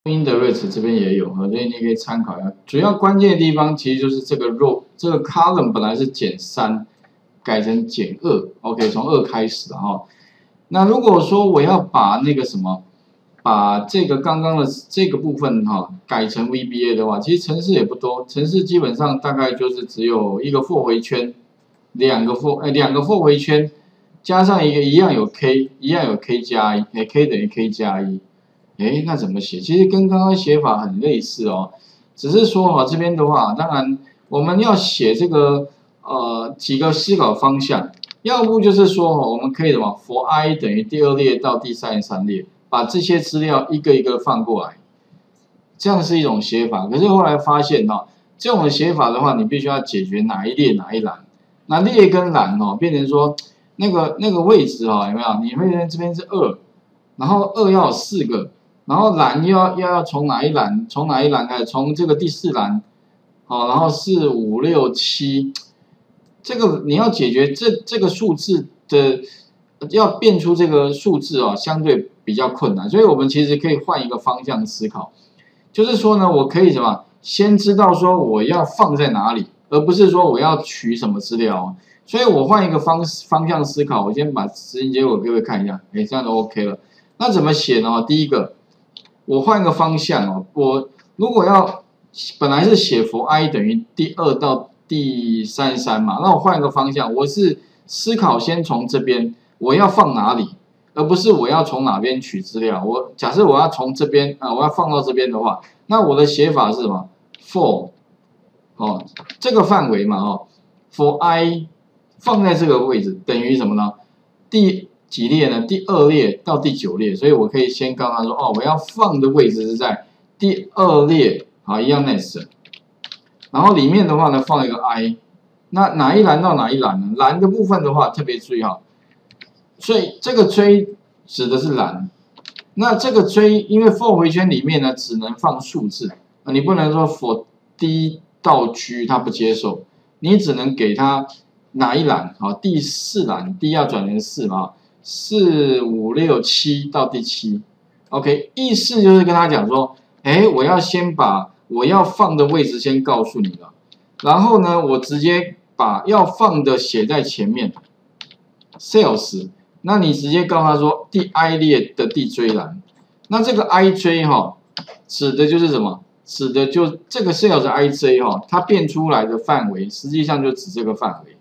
Index 这边也有所以你可以参考一下。主要关键的地方其实就是这个 row 这个 column 本来是减3，改成减2 ，OK， 从2开始哈。那如果说我要把那个什么，把这个刚刚的这个部分改成 VBA 的话，其实程式也不多，程式基本上大概就是只有一个 for 回圈，两个 for 回圈，加上一个一样有 k， 一样有 k 加1， k 等于 k 加1。那怎么写？其实跟刚刚写法很类似哦，只是说这边的话，当然我们要写这个几个思考方向，要不就是说我们可以什么 for i 等于第2列到第33列，把这些资料一个一个放过来，这样是一种写法。可是后来发现这种写法的话，你必须要解决哪一列哪一栏，那列跟栏变成说那个位置有没有？你会这边是2，然后2要有4个。然后栏要从哪一栏？从哪一栏开始？从这个第4栏，然后4、5、6、7，这个你要解决这个数字的，要变出这个数字相对比较困难，所以我们其实可以换一个方向思考，就是说呢，我可以什么？先知道说我要放在哪里，而不是说我要取什么资料所以我换一个方向思考，我先把执行结果给各位看一下，这样就 OK 了。那怎么写呢？第一个。我换个方向我如果要本来是写 for i 等于第2到第33嘛，那我换一个方向，我是思考先从这边我要放哪里，而不是我要从哪边取资料。假设我要从这边我要放到这边的话，那我的写法是什么 ？for 这个范围嘛for i 放在这个位置等于什么呢？第几列呢？第2列到第9列，所以我可以先告诉他说，我要放的位置是在第2列，一样 next， 然后里面的话呢放一个 i， 那哪一栏到哪一栏呢？栏的部分的话特别注意所以这个追指的是栏，那这个追因为 for 回圈里面呢只能放数字，你不能说 for d 到 g 它不接受，你只能给它哪一栏第4栏 d 要转成4嘛。4、5、6、7到第7 ，OK， 意思就是跟他讲说，我要先把我要放的位置先告诉你了，然后呢，我直接把要放的写在前面 ，sales， 那你直接告诉他说第 i 列的第追栏，那这个 i 追指的就是什么？指的就这个 sales i 追它变出来的范围，实际上就指这个范围。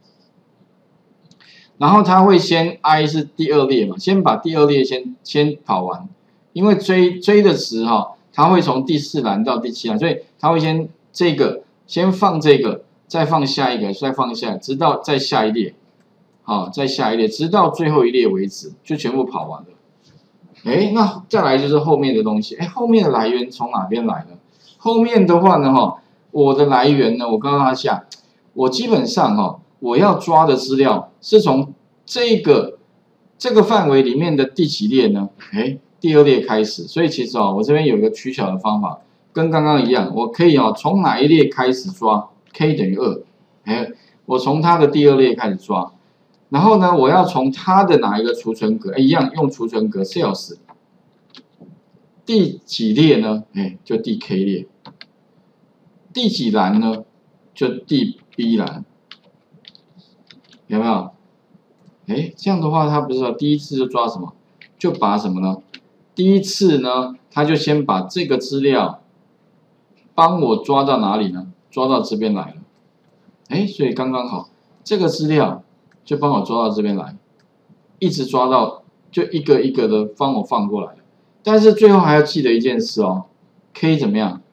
然后它会先 i 是第2列嘛，先把第2列先跑完，因为追的值它会从第4栏到第7栏，所以它会先先放这个，再放下一个，再放下，直到再下一列，再下一列，直到最后一列为止，就全部跑完了。那再来就是后面的东西，后面的来源从哪边来呢？后面的话呢我的来源呢，我告诉他下，我基本上我要抓的资料是从这个范围里面的第几列呢？第2列开始。所以其实我这边有一个取巧的方法，跟刚刚一样，我可以从哪一列开始抓 ，k 等于2，我从它的第2列开始抓，然后呢，我要从它的哪一个储存格，一样用储存格 sales， 第几列呢？就第 k 列，第几栏呢？就第 b 栏。有没有？这样的话，他不是第一次就抓什么？就把什么呢？第一次呢，他就先把这个资料帮我抓到哪里呢？抓到这边来了。所以刚刚好，这个资料就帮我抓到这边来，一直抓到就一个一个的帮我放过来。但是最后还要记得一件事，k 怎么样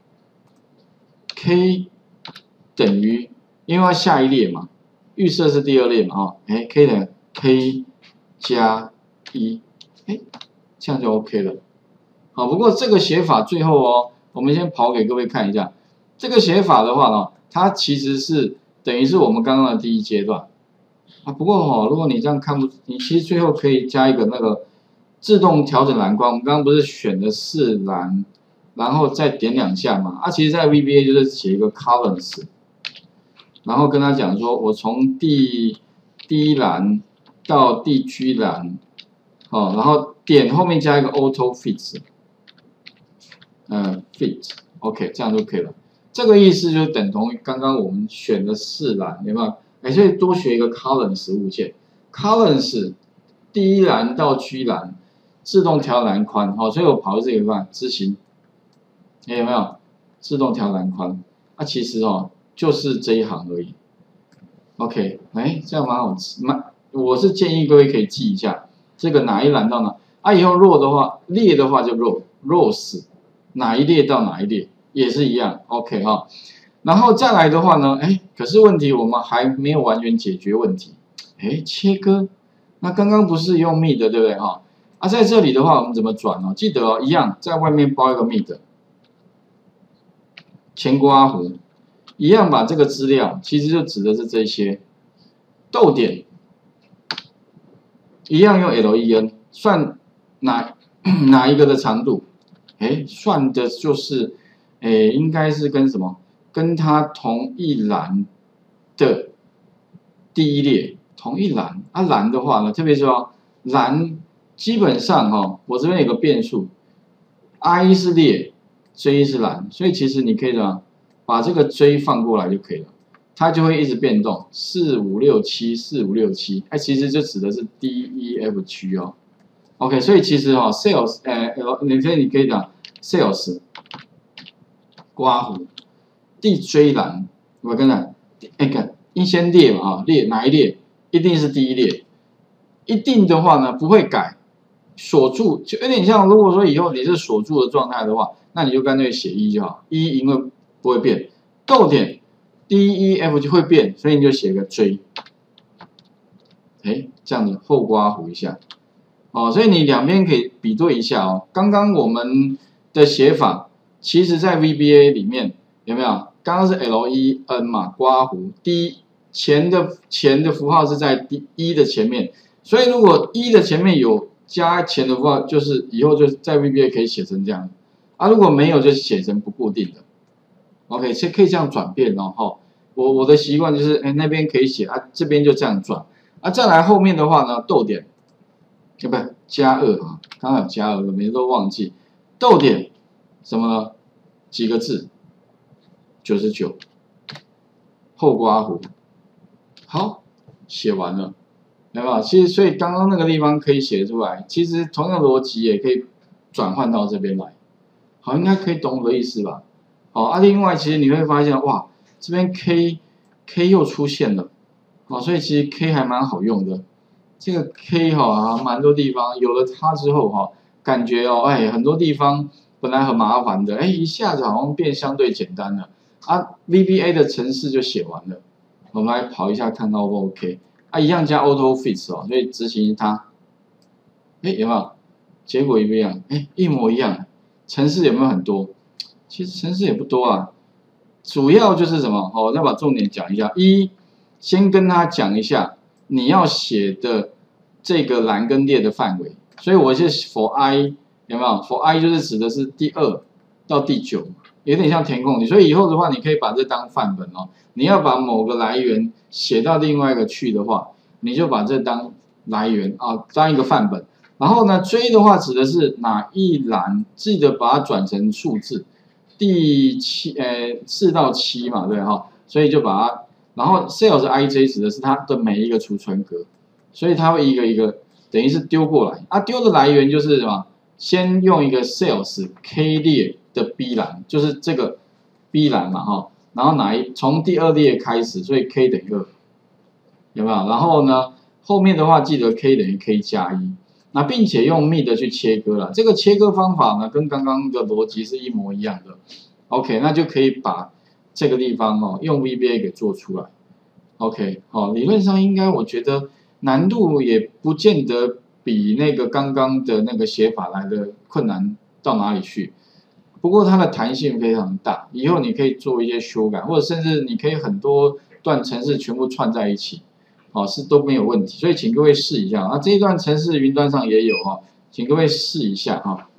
？k 等于因为要下一列嘛。预设是第2列嘛，k 等于 k 加1，这样就 OK 了。不过这个写法最后我们先跑给各位看一下。这个写法的话呢，它其实是等于是我们刚刚的第1阶段。不过如果你这样看不，你其实最后可以加一个那个自动调整栏框。我们刚刚不是选的4栏，然后再点2下嘛？其实在 VBA 就是写一个 columns。然后跟他讲说，我从第1栏到第 G 栏，然后点后面加一个 auto fits， fit，OK， 这样就可以了。这个意思就等同于刚刚我们选的4栏，有没有？哎，所以多学一个 columns 物件 ，columns 第一栏到 G 栏自动调栏宽，好，所以我跑到这个地方执行，哎，有没有？自动调栏宽，其实就是这一行而已。OK， 哎，这样蛮好吃，我是建议各位可以记一下，这个哪一栏到哪，以后row的话，列的话就rows，哪一列到哪一列也是一样 ，OK 哈。然后再来的话呢，哎，可是问题我们还没有完全解决问题，哎，切割，那刚刚不是用 mid 对不对哈？在这里的话我们怎么转呢？记得一样，在外面包一个 mid， 前刮弧。一样把这个资料，其实就指的是这些逗点，一样用 len 算哪一个的长度？哎，算的就是，哎，应该是跟什么？跟它同一栏的第一列同一栏。栏的话呢，特别说栏基本上我这边有个变数 ，i 是列 ，j 是栏，所以其实你可以怎么？把这个 J 放过来就可以了，它就会一直变动，4、5、6、7、4、5、6、7，其实就指的是 D、E、F 区哦。OK， 所以其实sales， 你可以讲 sales 刮弧第 J 栏，我跟你讲，看先列嘛列哪一列？一定是第一列，一定的话呢不会改，锁住就有点像，如果说以后你是锁住的状态的话，那你就干脆写1就好，1因为不会变，逗点 D、E、F 就会变，所以你就写个 J， 这样子后刮弧一下，所以你两边可以比对一下哦。刚刚我们的写法，其实在 VBA 里面有没有？刚刚是 LEN 嘛，刮弧 D 前的符号是在 D 的前面，所以如果1的前面有加前的符号，就是以后就在 VBA 可以写成这样，如果没有就写成不固定的。OK， 是可以这样转变哦，我的习惯就是，那边可以写这边就这样转，再来后面的话呢，逗点，不加2刚刚有加2，每次都忘记，逗点什么呢？几个字？99，后刮弧，好，写完了，有没有？其实所以刚刚那个地方可以写出来，其实同样的逻辑也可以转换到这边来，好，应该可以懂我的意思吧？另外其实你会发现，哇，这边 K 又出现了，所以其实 K 还蛮好用的。这个 K 蛮多地方有了它之后感觉很多地方本来很麻烦的，一下子好像变相对简单了。VBA 的程式就写完了，我们来跑一下看到 O 不 OK？ 一样加 Auto Fit 所以执行它，有没有？结果一不一样？一模一样。程式有没有很多？其实程式也不多啊，主要就是什么？再把重点讲一下。先跟他讲一下你要写的这个栏跟列的范围。所以我是 for i 有没有 ？for i 就是指的是第2到第9，有点像填空题。所以以后的话，你可以把这当范本哦。你要把某个来源写到另外一个去的话，你就把这当来源当一个范本。然后呢，追的话指的是哪一栏，记得把它转成数字。第4到7嘛，对所以就把它，然后 sales ij 指的是它的每一个储存格，所以它会一个一个等于是丢过来，丢的来源就是什么？先用一个 sales k 列的 B 栏，就是这个 B 栏嘛然后从第2列开始，所以 k 等于2，有没有？然后呢，后面的话记得 k 等于 k 加1。那并且用 mid 去切割了，这个切割方法呢，跟刚刚的逻辑是一模一样的。OK， 那就可以把这个地方用 VBA 给做出来。OK， 理论上应该我觉得难度也不见得比那个刚刚的那个写法来的困难到哪里去。不过它的弹性非常大，以后你可以做一些修改，或者甚至你可以很多段程式全部串在一起。是都没有问题，所以请各位试一下这一段程式云端上也有请各位试一下